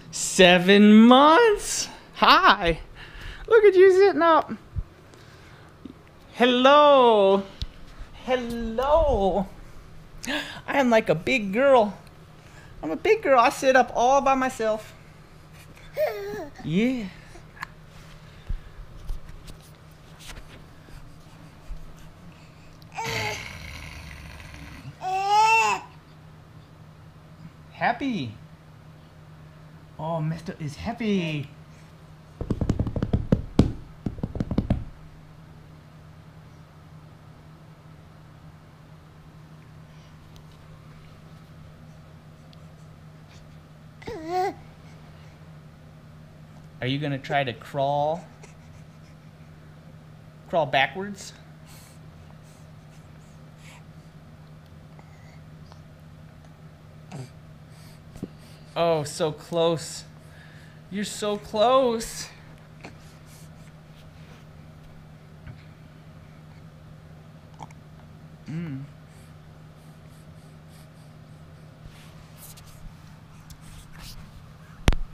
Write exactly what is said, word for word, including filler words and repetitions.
Seven months. Hi. Look at you sitting up. Hello. Hello. I am like a big girl. I'm a big girl. I sit up all by myself. Yeah. Happy. Oh, Mister is happy. Are you gonna try to crawl? Crawl backwards? Oh, so close. You're so close. Mm.